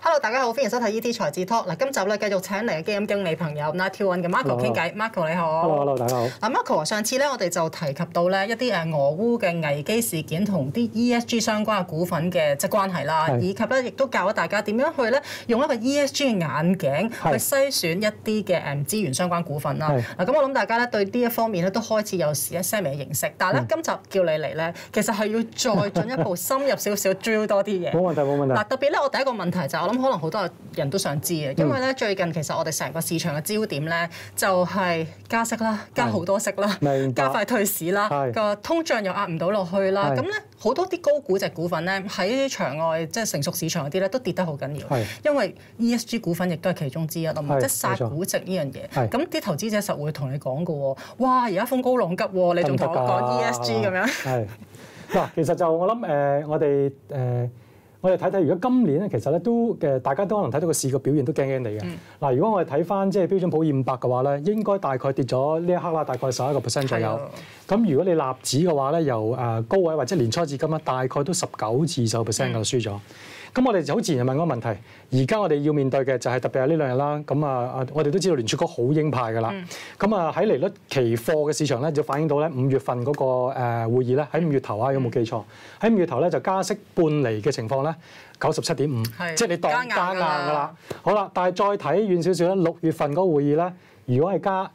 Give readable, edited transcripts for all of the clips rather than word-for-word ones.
Hello， 大家好，歡迎收睇 ET 財智 Talk。嗱，今集咧繼續請嚟嘅基金經理朋友 91嘅 Marco 傾偈。Marco 你好。 Hello， 大家好。 嗱 Marco， 上次咧我哋就提及到咧一啲俄烏嘅危機事件同啲 ESG 相關嘅股份嘅即係關係啦，以及咧亦都教咗大家點樣去咧用一個 ESG 嘅眼鏡去篩選一啲嘅資源相關股份啦。嗱，咁我諗大家咧對呢一方面咧都開始有一些微嘅認識，但係咧今集叫你嚟咧，其實係要再進一步深入少少 drill 多啲嘢。 冇問題，冇問題。 嗱，特別咧，我第一個問題就係我諗可能好多人都想知嘅，因為咧最近其實我哋成個市場嘅焦點咧就係加息啦，加好多息啦，加快退市啦，個通脹又壓唔到落去啦，咁咧好多啲高估值股份咧喺場外即係成熟市場嗰啲咧都跌得好緊要，因為 ESG 股份亦都係其中之一啊嘛，即係殺估值呢樣嘢。咁啲投資者實會同你講嘅喎，哇！而家風高浪急喎，你仲同我講 ESG 咁樣？係嗱，其實就我諗我哋睇睇，如果今年咧，其實咧都大家都可能睇到個市嘅表現都驚驚地嘅。嗱，如果我哋睇翻即係標準普爾500嘅話咧，應該大概跌咗呢一刻啦，大概11% 左右。咁如果你納指嘅話咧，由高位或者年初至今咧，大概都19至20%嘅輸咗。咁我哋就好自然問個問題，而家我哋要面對嘅就係特別係呢兩日啦。咁我哋都知道聯儲局好鷹派㗎啦。咁喺利率期貨嘅市場咧，就反映到咧5月份嗰個會議咧，喺5月頭有冇記錯？喺5月頭咧就加息半釐嘅情況咧，97.5，即係你當加硬㗎啦。好啦，但係再睇遠少少咧，6月份嗰個會議咧，如果係加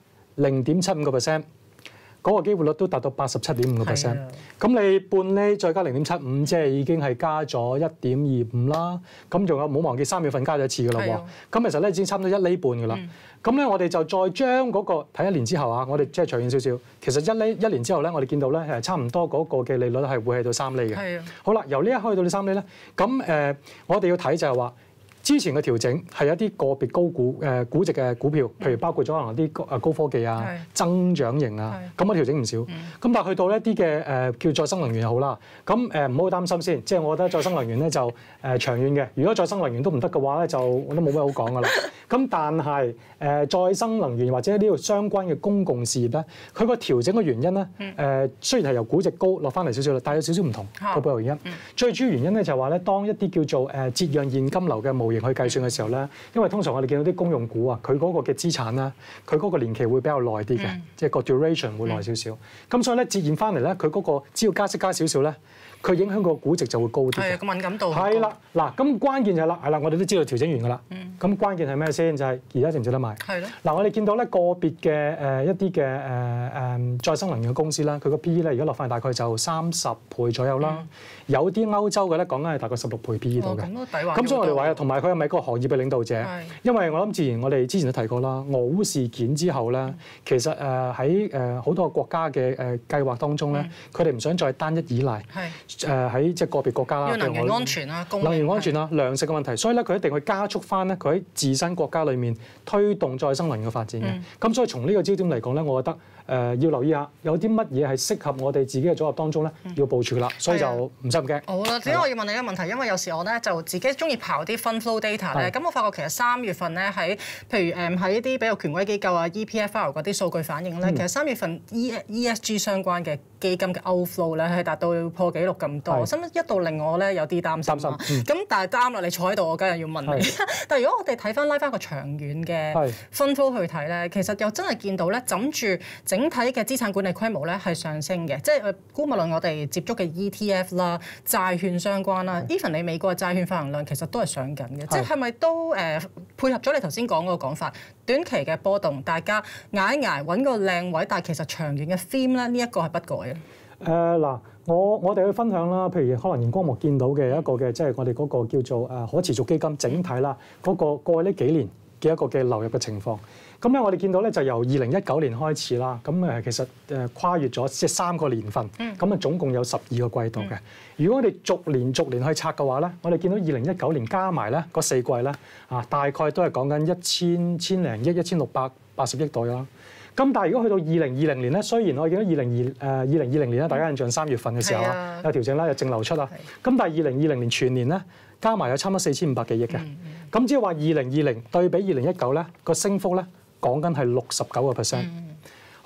0.75%。嗰個機會率都達到87.5%，咁你半厘再加0.75，即係已經係加咗1.25啦。咁仲有唔好忘記3月份加咗一次㗎啦喎。咁其實咧已經差唔多1厘半㗎啦。咁咧我哋就再將嗰個睇1年之後啊，我哋即係長遠少少。其實1年之後咧，我哋見到咧差唔多嗰個嘅利率係會去到3厘嘅。好啦，由呢一刻去到呢3厘咧，咁我哋要睇就係話。之前嘅調整係一啲個別高估值嘅股票，譬如包括咗可能啲高科技啊、增長型啊，咁我調整唔少。咁但係去到一啲嘅叫再生能源又好啦，咁唔好擔心先，即係我覺得再生能源咧就長遠嘅。如果再生能源都唔得嘅話咧，就我都冇咩好講㗎啦。咁但係再生能源或者呢度相關嘅公共事業咧，佢個調整嘅原因咧雖然係由估值高落翻嚟少少啦，但係有少少唔同個背後原因。最主要原因咧就係話咧，當一啲叫做折讓現金流嘅模型去計算嘅時候咧，因為通常我哋見到啲公用股啊，佢嗰個嘅資產咧，佢嗰個年期會比較耐啲嘅，即係個 duration 會耐少少。咁所以咧折現翻嚟咧，佢嗰個只要加息加少少咧，佢影響個估值就會高啲嘅。 個敏感度係啦，嗱咁關鍵就係啦，我哋都知道調整完㗎啦。咁關鍵係咩先？就係而家值唔值得買？係咯。嗱，我哋見到咧個別嘅一啲嘅再生能源嘅公司啦，佢個 PE 咧而家落翻大概就30倍左右啦。有啲歐洲嘅咧講緊係大概16倍 PE 度嘅。咁都抵玩。咁所以我哋話，同埋佢係咪個行業嘅領導者？因為我諗自然我哋之前都提過啦，俄烏事件之後咧，其實喺好多個國家嘅計劃當中咧，佢哋唔想再單一依賴。喺即係個別國家啦， 能源安全啦、 能源安全啦、糧食嘅問題，所以咧佢一定去加速翻咧佢喺自身國家裏面推動再生能源嘅發展嘅。咁所以從呢個焦點嚟講咧，我覺得要留意下有啲乜嘢係適合我哋自己嘅組合當中咧要部署啦。所以就唔使咁驚。好啦， 點解我要問你一個問題？因為有時我咧就自己中意刨啲 fund flow data 咧，咁我發覺其實3月份咧喺譬如喺啲比較權威機構啊 EPFR 嗰啲數據反映咧，其實3月份 ESG 相關嘅基金嘅 outflow 咧係達到破紀錄咁多，甚至一度令我咧有啲擔心。咁但係啱啦，你坐喺度，我梗係要問你。但係如果我哋睇翻拉翻個長遠嘅 fund flow 去睇咧，其實又真係見到咧，枕住整體嘅資產管理規模咧係上升嘅，即係估無論我哋接觸嘅 ETF 啦、債券相關啦 ，even 你美國嘅債券發行量其實都係上緊嘅，即係咪都配合咗你頭先講嗰個講法，短期嘅波動，大家捱一捱揾個靚位，但係其實長遠嘅 theme 咧呢一個係不改嘅。 嗱，我哋去分享啦，譬如可能熒光幕見到嘅一個嘅，即係我哋嗰個叫做可持續基金整體啦，嗰個過去呢幾年嘅一個嘅流入嘅情況。咁咧，我哋見到咧就由2019年開始啦，咁其實跨越咗即係3個年份，咁總共有12個季度嘅。如果我哋逐年去拆嘅話咧，我哋見到2019年加埋咧嗰4季咧大概都係講緊千零億1680億度啦。咁但係如果去到2020年咧，雖然我見到2020年咧，大家印象3月份嘅時候有調整啦，有淨流出啦。咁但係2020年全年咧加埋有差唔多4500幾億嘅。咁即係話2020對比2019咧個升幅咧講緊係69%。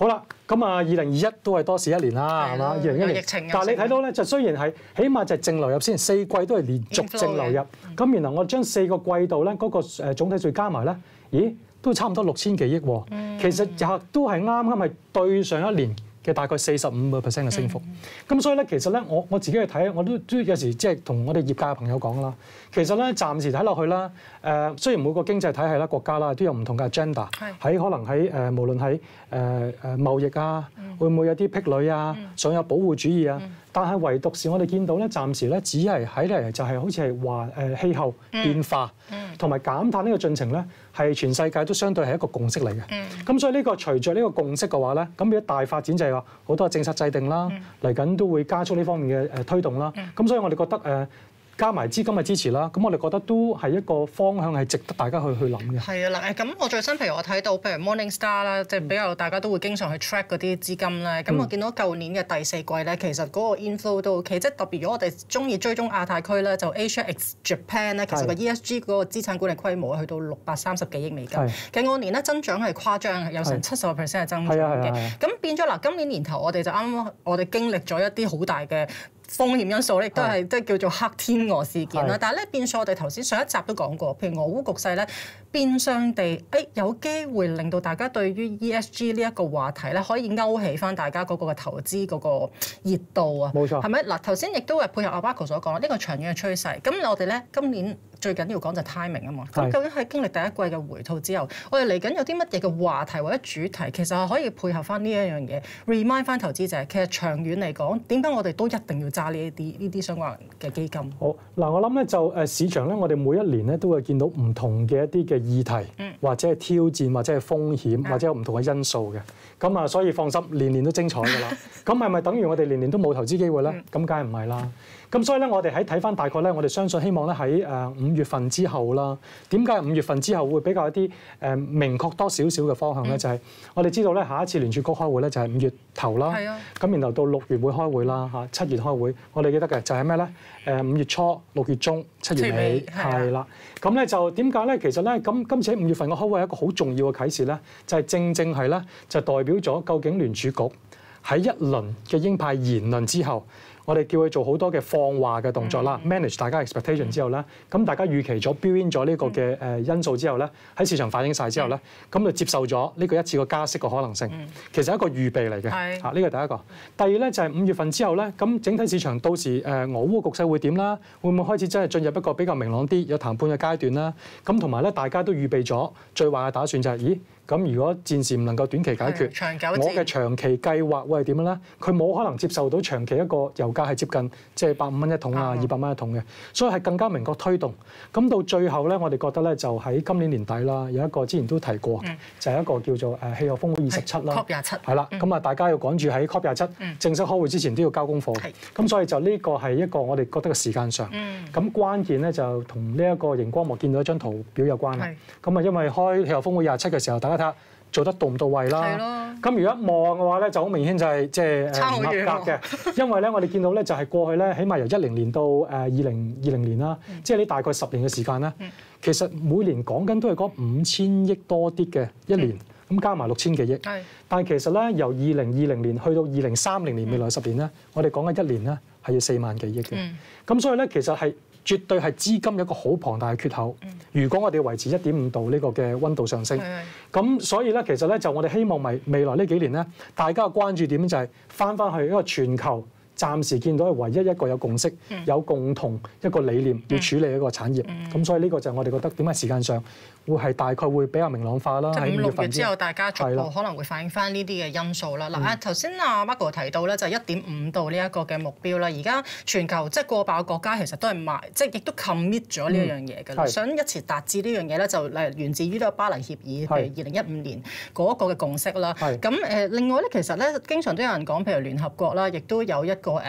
好啦，咁啊2021都係多事一年啦，係嘛？2021年，但係你睇到咧，就雖然係起碼就係淨流入先，4季都係連續淨流入，咁然後我將4個季度咧嗰個總體稅加埋咧，咦都差唔多6000幾億喎，其實又都係啱啱係對上一年嘅大概45% 嘅升幅，咁所以咧，其實咧，我自己去睇，我都有時即係同我哋業界嘅朋友講啦。其實咧，暫時睇落去啦，雖然每個經濟體系啦、國家啦都有唔同嘅 agenda， 喺可能喺無論喺貿易啊，會唔會有啲壁壘啊，想有保護主義啊，但係唯獨是我哋見到咧，暫時咧只係喺嚟就係好似係話氣候變化同埋減碳呢個進程咧，係全世界都相對係一個共識嚟嘅。咁所以呢個隨着呢個共識嘅話咧，咁如果大發展就係話好多政策制定啦，嚟緊都會加速呢方面嘅推動啦。咁所以我哋覺得加埋資金嘅支持啦，咁我哋覺得都係一個方向係值得大家去諗嘅。係啊，嗱咁我最新譬如我睇到譬如 Morningstar 啦，即係比較大家都會經常去 track 嗰啲資金咧。咁我見到舊年嘅第4季咧，其實嗰個 inflow 都 OK，即係特別如果我哋中意追蹤亞太區咧，就 Asia X Japan 咧，其實個 ESG 嗰個資產管理規模去到630幾億美金，其實按年咧增長係誇張，有成70% 嘅增長嘅。咁變咗嗱，今年年頭我哋就啱啱我哋經歷咗一啲好大嘅風險因素咧，亦都係即係叫做黑天鵝事件啦。但係咧變相我哋頭先上一集都講過，譬如俄烏局勢咧，變相地有機會令到大家對於 ESG 呢一個話題咧，可以勾起翻大家嗰個嘅投資嗰個熱度啊。冇錯，係咪嗱？頭先亦都係配合阿 Marco 所講啦，呢個長遠嘅趨勢。咁我哋咧今年最緊要講就係 timing 啊嘛。咁究竟喺經歷第一季嘅回吐之後，我哋嚟緊有啲乜嘢嘅話題或者主題，其實係可以配合翻呢一樣嘢 ，remind 翻投資者，其實長遠嚟講，點解我哋都一定要揸呢啲相關嘅基金？好嗱，我諗咧就市場咧，我哋每一年咧都會見到唔同嘅一啲嘅議題，或者係挑戰，或者係風險，或者有唔同嘅因素嘅。咁啊，所以放心，年年都精彩㗎啦。咁係咪等於我哋年年都冇投資機會咧？咁梗係唔係啦。咁所以咧，我哋喺睇翻大概咧，我哋相信希望咧喺5月份之後啦。點解5月份之後會比較一啲明確多少少嘅方向咧？就係我哋知道咧，下一次聯儲局開會咧就係5月頭啦。咁然後到6月會開會啦，7月開會。我哋記得嘅就係咩咧？5月初、6月中、7月尾係啦。咁咧就點解咧？其實咧，咁今次喺5月份嘅開會係一個好重要嘅啟示咧，就係正係咧就代表咗究竟聯儲局喺一輪嘅鷹派言論之後。我哋叫佢做好多嘅放話嘅動作啦 ，manage 大家 expectation 之後咧，咁大家預期咗 build in 咗呢個嘅因素之後咧，喺市場反映晒之後咧，咁就接受咗呢個一次個加息嘅可能性。其實係一個預備嚟嘅，嚇呢個第一個。第二咧就係5月份之後咧，咁整體市場到時俄烏局勢會點啦？會唔會開始真係進入一個比較明朗啲有談判嘅階段啦？咁同埋咧，大家都預備咗最壞嘅打算就係，咦？咁如果戰事唔能夠短期解決，我嘅長期計劃會係點樣咧？佢冇可能接受到長期一個油價係接近即係150蚊一桶啊，200蚊一桶嘅，所以係更加明確推動。咁到最後咧，我哋覺得咧就喺今年年底啦，有一個之前都提過，就係一個叫做氣候峰會27啦，COP27係啦。咁啊，大家要趕住喺 COP27正式開會之前都要交功課。咁所以就呢個係一個我哋覺得嘅時間上。咁關鍵咧就同呢一個熒光幕見到一張圖表有關啦。咁啊，因為開氣候峰會27嘅時候，大家睇下做得到唔到位啦。咁如果一望嘅話咧，就好明顯就係即係唔合格嘅。因為咧，我哋見到咧就係過去咧，起碼由10年到2020年啦，即係呢大概10年嘅時間咧，其實每年講緊都係嗰5000億多啲嘅一年，咁加埋6000幾億。但係其實咧，由2020年去到2030年未來10年咧，我哋講緊一年咧係要4萬幾億嘅。咁所以咧，其實係絕對係資金有一個好龐大嘅缺口。如果我哋要維持1.5度呢個嘅溫度上升，咁所以咧，其實咧就我哋希望未來呢幾年咧，大家嘅關注點就係翻去一個全球暫時見到係唯一一個有共識、有共同一個理念要處理一個產業。咁所以呢個就係我哋覺得點解時間上會係大概會比較明朗化啦。喺5、6月之後，大家逐步可能會反映翻呢啲嘅因素啦。嗱，頭先阿 Marco 提到咧，就係1.5度呢一個嘅目標啦。而家全球即係過百個國家其實都係即係亦都 commit 咗呢一樣嘢㗎啦。想一齊達至呢樣嘢咧，就源自於呢個巴黎協議，譬如2015年嗰個嘅共識啦。咁另外咧，其實咧經常都有人講，譬如聯合國啦，亦都有一個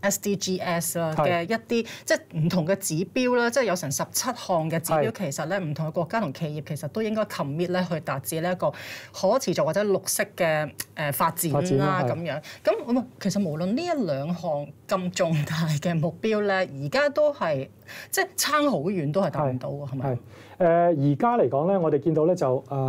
SDGs 啦嘅一啲即係唔同嘅指標啦，即係有成17項嘅指標，其實咧唔同嘅國家同企業其實都應該 commit 咧去達至呢一個可持續或者綠色嘅發展啦咁樣。咁其實無論呢1、2項咁重大嘅目標咧，而家都係即係差好遠，都係達唔到喎，係咪？而家嚟講咧，我哋見到咧就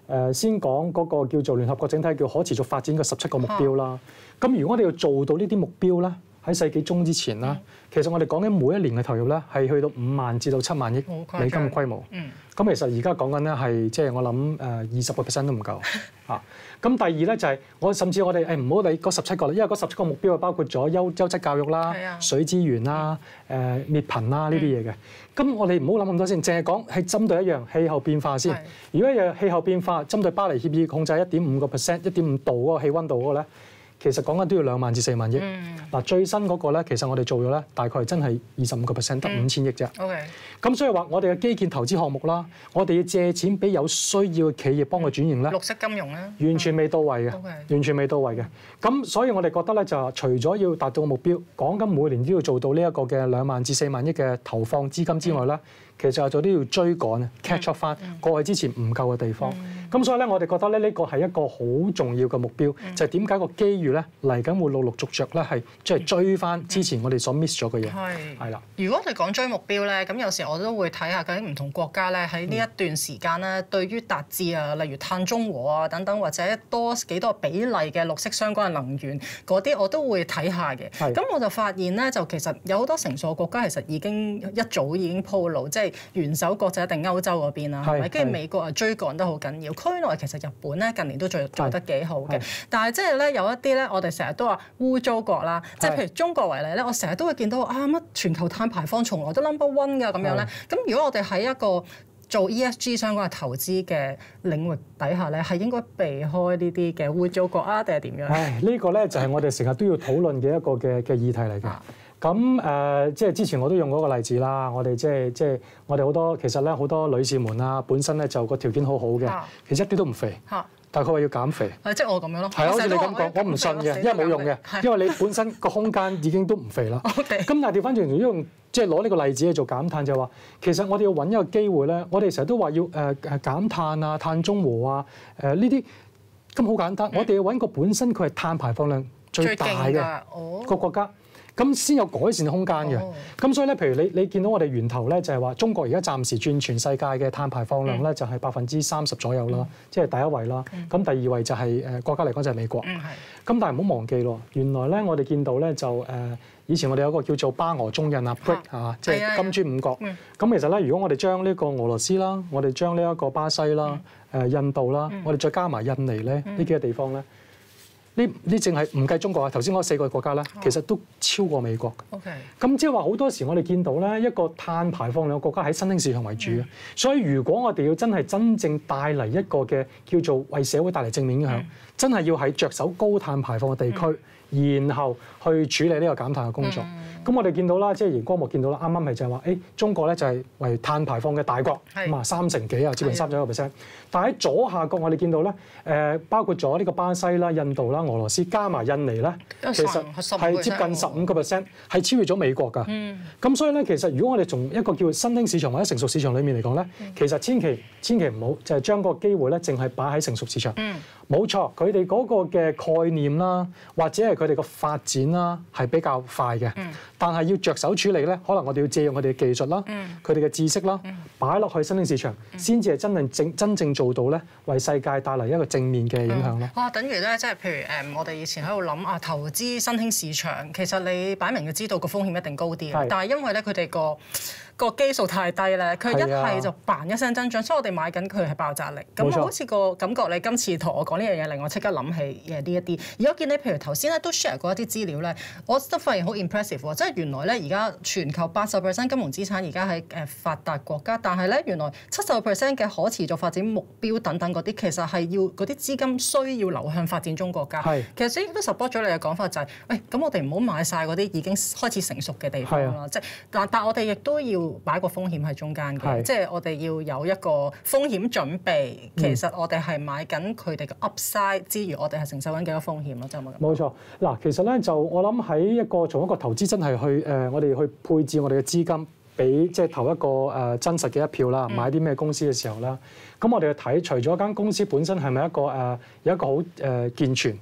先講嗰個叫做聯合國整體叫可持續發展嘅17個目標啦。咁如果我哋要做到呢啲目標咧，喺世紀中之前啦，其實我哋講緊每一年嘅投入咧係去到5萬至到7萬億美金嘅規模。咁其實而家講緊咧係即係我諗20% 都唔夠啊。咁第二咧就係甚至我哋唔好理嗰17個啦，因為嗰17個目標係包括咗優質教育啦、水資源啦、滅貧啦呢啲嘢嘅。咁我哋唔好諗咁多先，淨係講係針對一樣氣候變化先。如果有氣候變化針對巴黎協議控制1.5%、1.5度嗰個氣温度嗰個咧，其實講緊都要2萬至4萬億。嗱最新嗰個咧，其實我哋做咗咧，大概真係25%，得5000億啫。咁所以話我哋嘅基建投資項目啦，我哋要借錢俾有需要嘅企業幫佢轉型咧， 綠色金融咧， 完全未到位嘅，完全未到位嘅。咁所以我哋覺得咧，就除咗要達到個目標，講緊每年都要做到呢一個嘅2萬至4萬億嘅投放資金之外咧，其實有做啲要追趕 catch up 翻過去之前唔夠嘅地方。咁所以咧，我哋覺得咧呢個係一個好重要嘅目標，就係點解個機遇咧嚟緊會陸陸續續咧係即係追翻之前我哋所 miss 咗嘅嘢。係啦。如果我哋講追目標咧，咁有時我都會睇下究竟唔同國家咧喺呢一段時間咧，對於達至啊，例如碳中和啊等等，或者幾多比例嘅綠色相關嘅能源嗰啲，我都會睇下嘅。咁我就發現咧，就其實有好多成熟國家其實已經一早已經鋪路，即係元首國就一定歐洲嗰邊啦，係咪？跟住美國啊追趕得好緊要。區內其實日本咧近年都做得幾好嘅，但係即係咧有一啲咧，我哋成日都話污糟國啦，即係譬如中國為例咧，我成日都會見到乜全球碳排放從來都 number one 㗎咁樣咧。咁如果我哋喺一個做 ESG 相關嘅投資嘅領域底下咧，係應該避開呢啲嘅污糟國啊，定係點樣？ 呢個咧就係我哋成日都要討論嘅一個嘅議題嚟嘅。咁即係之前我都用嗰個例子啦。我哋即係我哋好多其實咧好多女士們啊，本身咧就個條件好好嘅，其實一啲都唔肥。但係佢話要減肥， 即係我咁樣咯。 係好似你咁講，我唔信嘅，因為冇用嘅，因為你本身個空間已經都唔肥啦。咁但係調翻轉，用即係攞呢個例子去做減碳，就係話其實我哋要揾一個機會咧。我哋成日都話要減碳啊、碳中和啊、呢啲咁好簡單。我哋要揾個本身佢係碳排放量最大嘅個國家。咁先有改善嘅空間嘅。咁所以咧，譬如你見到我哋源頭咧，就係話中國而家暫時佔全世界嘅碳排放量咧，就係30%左右啦，即係第一位啦。咁第二位就係國家嚟講就係美國。咁但係唔好忘記咯，原來咧我哋見到咧就以前我哋有個叫做巴俄中印啊 BRIC 啊，即係金磚五國。咁其實咧，如果我哋將呢個俄羅斯啦，我哋將呢一個巴西啦、印度啦，我哋再加埋印尼咧，呢幾個地方咧。呢淨係唔計中國啊，頭先嗰4個國家咧，其實都超過美國嘅。咁即係話好多時我哋見到咧，一個碳排放量嘅國家喺新興市場為主嘅，所以如果我哋要真正帶嚟一個嘅叫做為社會帶嚟正面影響，真係要喺着手高碳排放嘅地區，然後去處理呢個減碳嘅工作。咁我哋見到啦，即係熒光幕見到啦，啱啱咪就係話，中國咧就係為碳排放嘅大國，咁啊3成幾啊，接近31%。但係喺左下角我哋見到咧，包括咗呢個巴西啦、印度啦、俄羅斯加埋印尼咧，其實係接近15%，係超越咗美國㗎。咁所以咧，其實如果我哋從一個叫新興市場或者成熟市場裡面嚟講咧，其實千祈唔好就係將個機會咧，淨係擺喺成熟市場。冇錯，佢哋嗰個嘅概念啦，或者係佢哋個發展啦，係比較快嘅。但係要着手處理咧，可能我哋要借用我哋嘅技術啦，佢哋嘅知識啦，擺落去新興市場，先至係真正做到咧，為世界帶嚟一個正面嘅影響咯。 哇！等於咧，即係譬如我哋以前喺度諗啊，投資新興市場，其實你擺明就知道個風險一定高啲，但係因為咧佢哋個基數太低咧，佢一係就嘭一聲增長，所以我哋買緊佢係爆炸力。咁好似個感覺，你今次同我講呢樣嘢，令我即刻諗起呢一啲。而我見你譬如頭先咧都 share 過一啲資料咧，我都發現好 impressive 喎。即係原來咧而家全球80% 金融資產而家喺發達國家，但係咧原來70% 嘅可持續發展目標等等嗰啲，其實係要嗰啲資金需要流向發展中國家。其實所以都 support 咗你嘅講法，就係咁我哋唔好買晒嗰啲已經開始成熟嘅地方啦。即係但我哋亦都要擺個風險喺中間嘅，即係我哋要有一個風險準備。其實我哋係買緊佢哋嘅 upside 之餘，我哋係承受緊幾多風險咯，就冇咁。冇錯，嗱，其實咧就我諗喺從一個投資真係去我哋去配置我哋嘅資金，俾即係投一個真實嘅一票啦，買啲咩公司嘅時候啦，咁我哋去睇，除咗間公司本身係咪一個有一個好健全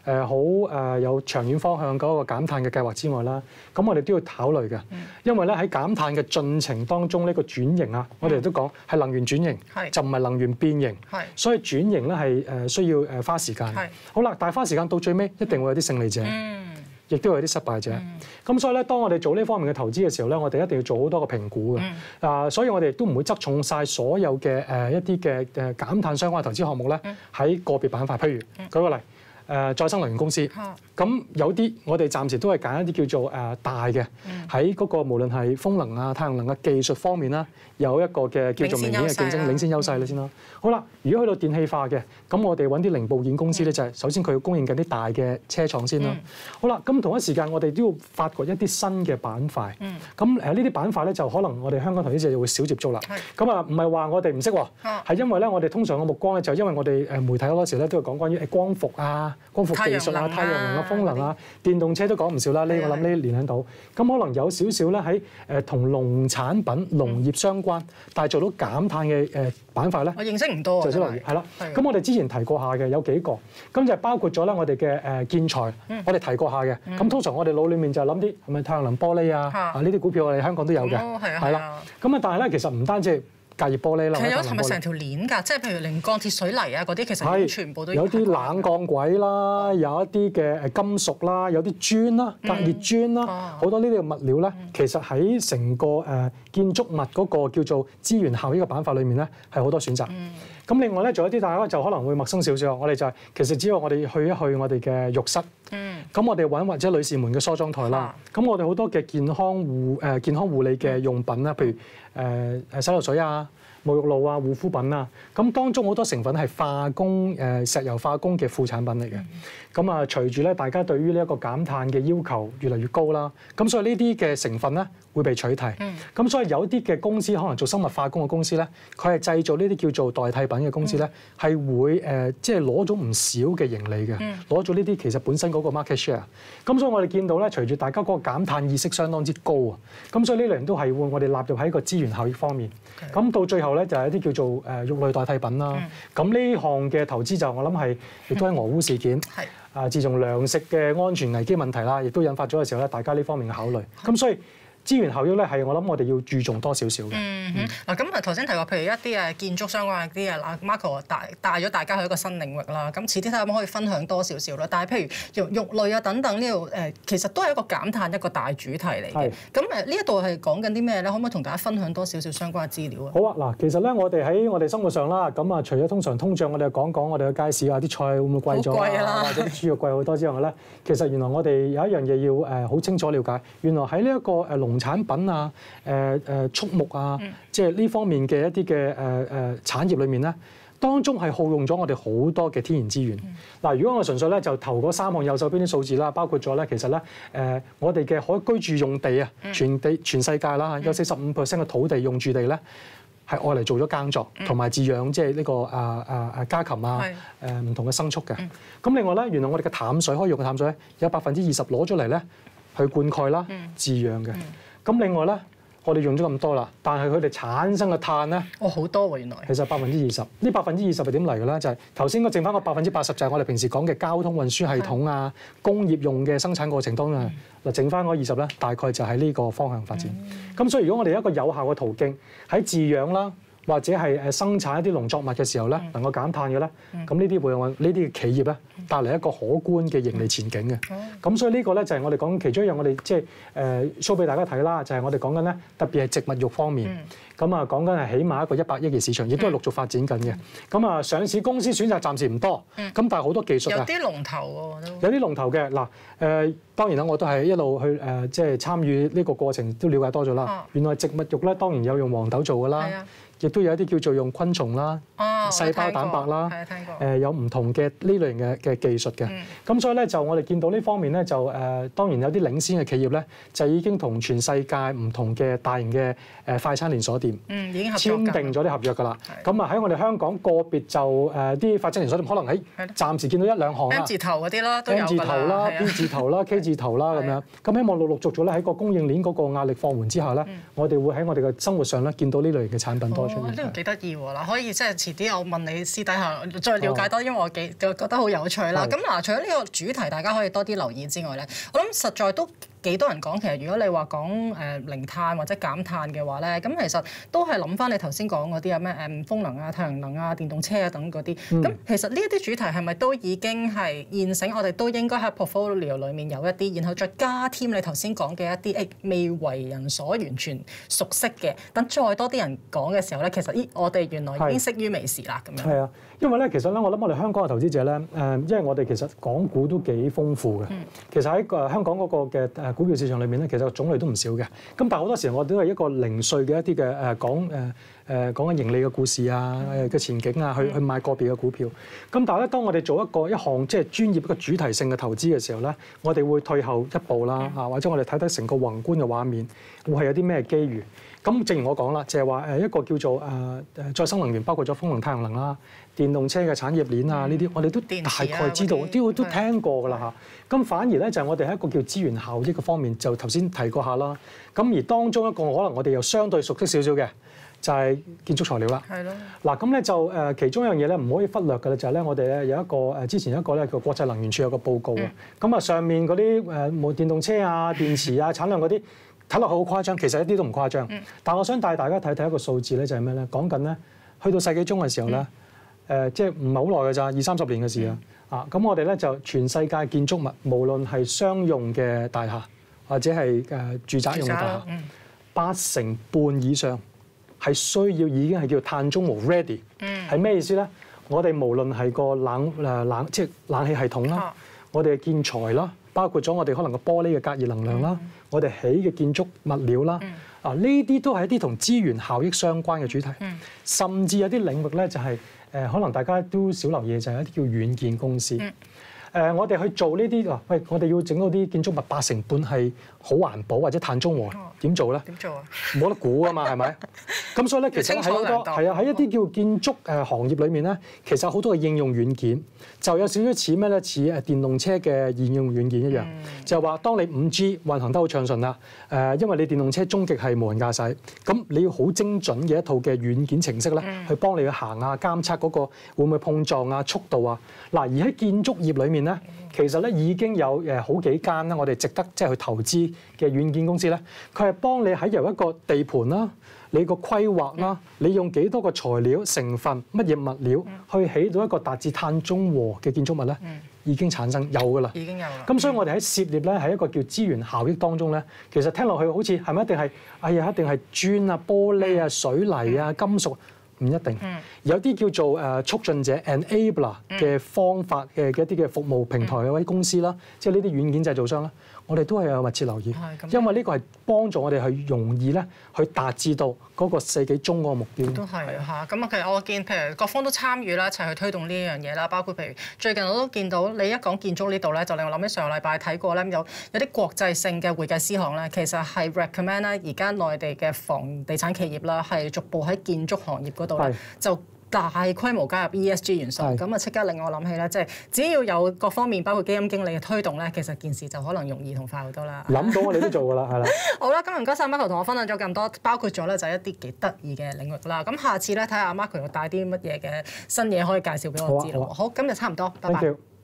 好有長遠方向嗰個減碳嘅計劃之外啦，咁我哋都要考慮嘅，因為咧喺減碳嘅進程當中呢個轉型啊，我哋都講係能源轉型，就唔係能源變形，所以轉型咧係需要花時間。好啦，但係花時間到最尾一定會有啲勝利者。亦都有啲失敗者，咁所以咧，當我哋做呢方面嘅投資嘅時候咧，我哋一定要做好多個評估嘅，所以我哋亦都唔會側重晒所有嘅一啲嘅減碳相關嘅投資項目咧，喺個別板塊，譬如舉個例。再生能源公司，咁有啲我哋暫時都係揀一啲叫做大嘅，喺嗰個無論係風能啊、太陽能嘅技術方面啦，有一個嘅叫做明顯嘅競爭領先優勢啦先啦。好啦，如果去到電氣化嘅，咁我哋揾啲零部件公司咧，就係首先佢要供應緊啲大嘅車廠先啦。好啦，咁同一時間我哋都要發掘一啲新嘅板塊。咁呢啲板塊咧就可能我哋香港投資者就會少接觸啦。咁啊唔係話我哋唔識喎，係因為咧我哋通常嘅目光咧就因為我哋媒體好多時咧都係講關於光伏啊。光伏技術啊、太陽能啊、風能啊、電動車都講唔少啦。呢我諗呢連喺度，咁可能有少少咧喺同農產品、農業相關，但係做到減碳嘅板塊咧， 我認識唔多。 就少留意係啦。咁我哋之前提過下嘅有幾個，咁就包括咗咧我哋嘅建材，我哋提過下嘅。咁通常我哋腦裡面就諗啲係咪太陽能玻璃啊？呢啲股票我哋香港都有嘅，係啦。咁啊，但係咧其實唔單止係隔熱玻璃啦， 其實有係咪成條鏈㗎？即係譬如連鋼鐵水泥啊嗰啲，其實全部都有啲冷鋼軌啦，有一啲嘅金屬啦，有啲磚啦、隔熱磚啦，好多呢啲嘅物料咧，其實喺成個建築物嗰個叫做資源效益嘅板塊裏面咧，係好多選擇。咁另外咧，仲有啲大家就可能會陌生少少，我哋就係其實只要我哋去一去我哋嘅浴室，咁我哋揾或者女士們嘅梳妝台啦，咁我哋好多嘅健康護理嘅用品啦，譬如洗頭水啊、沐浴露啊、護膚品啊，咁當中好多成分係化工石油化工嘅副產品嚟嘅。咁啊，隨住咧大家對於呢一個減碳嘅要求越嚟越高啦，咁所以呢啲嘅成分咧會被取替。咁所以有啲嘅公司可能做生物化工嘅公司咧，佢係製造呢啲叫做代替品嘅公司咧，係會即係攞咗唔少嘅盈利嘅，攞咗呢啲其實本身嗰個 market share。咁所以我哋見到咧，隨住大家嗰個減碳意識相當之高啊，咁所以呢類人都係會我哋納入喺個資源效益方面。咁到最後咧就係一啲叫做肉類代替品啦。咁呢項嘅投資就我諗係亦都係俄烏事件。自從糧食嘅安全危機問題啦，亦都引發咗嘅時候咧，大家呢方面嘅考慮。咁所以資源效益咧係我諗我哋要注重多少少嘅。 嗱咁頭先提過，譬如一啲建築相關嘅啲Marco 帶咗大家去一個新領域啦。咁遲啲睇下可唔可以分享多少少啦。但係譬如肉類啊等等呢度其實都係一個減碳一個大主題嚟嘅。咁呢一度係講緊啲咩咧？可唔可以同大家分享多少少相關嘅資料啊？ 好啊，嗱，其實咧我哋喺我哋生活上啦，咁啊除咗通常通脹，我哋講講我哋嘅街市啊，啲菜會唔會貴咗啊？或者啲豬肉貴好多之外咧，其實原來我哋有一樣嘢要好清楚了解。原來喺呢一個農產品啊、畜牧啊，即係呢方面嘅一啲嘅產業裏面咧，當中係耗用咗我哋好多嘅天然資源。嗱，如果我純粹咧就投嗰3項右手邊啲數字啦，包括咗咧其實咧我哋嘅可居住用地啊，全世界啦有45% 嘅土地用住地咧係愛嚟做咗耕作同埋飼養，即係呢個家禽啊唔同嘅牲畜嘅。咁另外咧，原來我哋嘅淡水可以用嘅淡水有20%攞咗嚟咧去灌溉啦、飼養嘅。咁另外咧，我哋用咗咁多啦，但係佢哋產生嘅碳咧， 好多喎原來。 其實20%，呢20%係點嚟嘅咧？就係頭先個剩翻個80%，就係我哋平時講嘅交通運輸系統啊、工業用嘅生產過程當中嗱，剩翻嗰20咧，大概就喺呢個方向發展。咁所以如果我哋有一個有效嘅途徑喺飼養啦，或者係生產一啲農作物嘅時候咧，能夠減碳嘅咧，咁呢啲會為呢啲企業咧帶嚟一個可觀嘅盈利前景嘅。咁所以呢個咧就係我哋講其中一樣，我哋即係show俾大家睇啦，就係我哋講緊咧，特別係植物肉方面。咁啊講緊係起碼一個100億嘅市場，亦都係陸續發展緊嘅。咁啊上市公司選擇暫時唔多，咁但係好多技術有啲龍頭喎有啲龍頭嘅嗱當然啦，我都係一路去即係參與呢個過程，都了解多咗啦。原來植物肉咧當然有用黃豆做㗎啦。亦都有一啲叫做用昆蟲啦、細胞蛋白啦，有唔同嘅呢類型嘅技術嘅。咁所以咧就我哋見到呢方面咧就當然有啲領先嘅企業咧就已經同全世界唔同嘅大型嘅快餐連鎖店已經簽訂咗啲合約㗎啦。咁啊喺我哋香港個別就啲快餐連鎖店可能喺暫時見到1-2項啦。 M 字頭嗰啲啦，都有 M 字頭啦、B 字頭啦、K 字頭啦咁樣。咁希望陸續咗咧喺個供應鏈嗰個壓力放緩之下咧，我哋會喺我哋嘅生活上咧見到呢類型嘅產品多。 呢個幾得意喎！嗱，可以即係遲啲又問你私底下再了解多，因為我就覺得好有趣啦。咁嗱，除咗呢個主題大家可以多啲留意之外咧，我諗實在都幾多人講，其實如果你話講零碳或者減碳嘅話咧，咁其實都係諗翻你頭先講嗰啲啊咩風能啊、太陽能啊、電動車啊等嗰啲。咁其實呢一啲主題係咪都已經係現成？我哋都應該喺 portfolio 裡面有一啲，然後再加添你頭先講嘅一啲未為人所完全熟悉嘅，等再多啲人講嘅時候咧，其實我哋原來已經識於微時啦咁樣。 係啊，因為咧其實咧，我諗我哋香港嘅投資者咧因為我哋其實港股都幾豐富嘅。其實喺香港嗰個嘅股票市場裏面咧，其實種類都唔少嘅。咁但係好多時候我都係一個零碎嘅一啲嘅講緊盈利嘅故事啊嘅前景啊，去買個別嘅股票。咁但係咧，當我哋做一項即係專業一個主題性嘅投資嘅時候咧，我哋會退後一步啦，或者我哋睇睇成個宏觀嘅畫面，會係有啲咩機遇。咁正如我講啦，就係話一個叫做再生能源，包括咗風能、太陽能啦、電動車嘅產業鏈啊，呢啲我哋都大概知道，都聽過㗎啦嚇。咁反而咧就係我哋喺一個叫資源效益嘅方面，就頭先提過下啦。咁而當中一個可能我哋又相對熟悉少少嘅，就係建築材料啦。係咯。嗱咁咧就其中一樣嘢咧唔可以忽略嘅咧，就係咧我哋咧有一個之前有一個咧叫國際能源署有個報告啊。咁上面嗰啲電動車啊、電池啊產量嗰啲。睇落去好誇張，其實一啲都唔誇張。但我想帶大家睇睇一個數字咧，就係咩咧？講緊咧，去到世紀中嘅時候咧，即係唔係好耐㗎咋，20-30年嘅事啊！咁我哋咧就全世界建築物，無論係商用嘅大廈或者係住宅用嘅大廈，80%以上係需要已經係叫碳中和 ready。係咩意思咧？我哋無論係個即係冷氣系統啦，我哋嘅建材啦。包括咗我哋可能個玻璃嘅隔熱能量啦，我哋起嘅建築物料啦，呢啲都係一啲同資源效益相關嘅主題。甚至有啲領域咧就係可能大家都少留意，就係一啲叫軟件公司。我哋去做呢啲喂，我哋要整到啲建築物80%係好環保或者碳中和，點做咧？點做啊？冇得估啊嘛，係咪？咁所以咧，其實喺好多係啊，喺一啲叫建築行業裏面咧，其實好多嘅應用軟件就有少少似咩咧？似電動車嘅應用軟件一樣，就係話當你5G 運行得好暢順啦，因為你電動車終極係無人駕駛，咁你要好精準嘅一套嘅軟件程式咧，去幫你去行啊，監測嗰個會唔會碰撞啊、速度啊。嗱，而喺建築業裏面咧，其實咧已經有好幾間啦，我哋值得即係去投資嘅軟件公司咧，佢係幫你喺由一個地盤啦、你個規劃啦、你用幾多個材料成分、乜嘢物料去起到一個達至碳中和嘅建築物咧，已經產生有㗎啦。已經有啦。咁所以我哋喺涉獵咧喺一個叫資源效益當中咧，其實聽落去好似係咪一定係一定係磚啊、玻璃啊、水泥啊、金屬？唔一定，有啲叫做促進者 enabler 嘅方法嘅一啲嘅服務平台嘅嗰啲公司啦，即係呢啲軟件製造商啦，我哋都係有密切留意，因為呢個係幫助我哋去容易咧去達至到嗰個世紀中嗰個目標。都係嚇，咁其實我見譬如各方都參與啦，一齊去推動呢樣嘢啦，包括譬如最近我都見到你一講建築呢度咧，就令我諗起上個禮拜睇過咧，有啲國際性嘅會計師行咧，其實係 recommend 咧而家內地嘅房地產企業啦，係逐步喺建築行業嗰度咧就大規模加入 ESG 元素，咁啊即刻令我諗起咧，即係只要有各方面包括基金經理嘅推動咧，其實件事就可能容易同快好多啦。諗到我哋都做㗎啦，係啦。好啦，今日唔該曬 Marco 同我分享咗咁多，包括咗咧就係一啲幾得意嘅領域啦。咁下次咧睇下 Marco 又帶啲乜嘢嘅新嘢可以介紹俾我知咯。好，今日差唔多，拜拜。